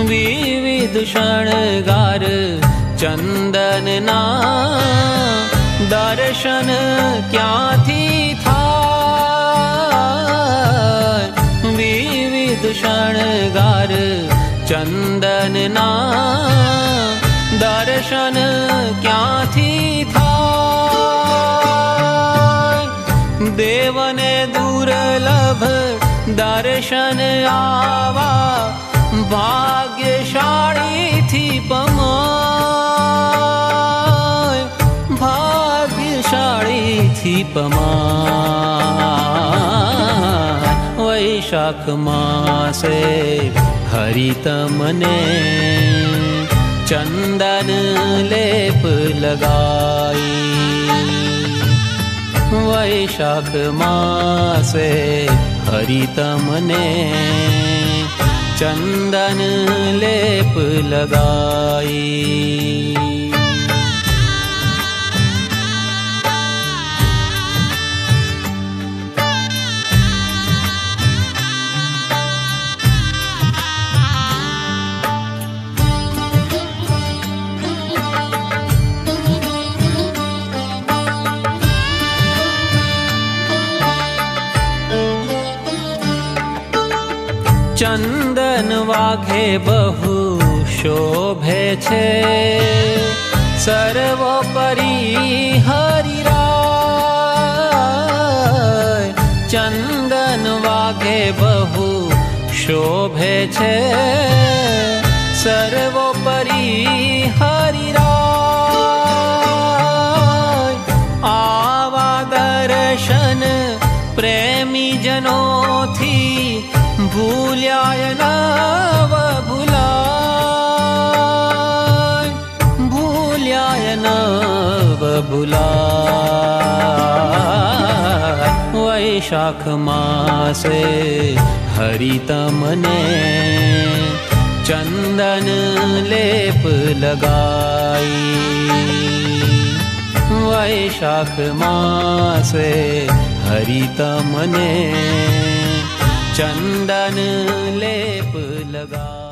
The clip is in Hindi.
विविध शृंगार चंदन ना दर्शन क्यांथी थाय। विविध शृंगार चंदन ना दर्शन क्यांथी थाय। देवने दुर्लभ दर्शन आवा भाग्यशाળી थी पमाय। भाग्यशाળી थी पमाय। वैशाख मासे हरित मने चंदन लेप लगाई। वैशाख मासे हरित मने चंदन लेप लगाई। चंदन वाघे बहु शोभे छे सर्वोपरि हरिराय। चंदन वाघे बहु शोभे छे सर्वोपरि हरिराय। आवा दर्शन प्रेमी जनों थी भूल्याय नव भुलाय। भूल्याय नव भुलाय। वैशाख मासे हरित मने चंदन लेप लगाई। वैशाख मासे हरित मने चंदन लेप लगा।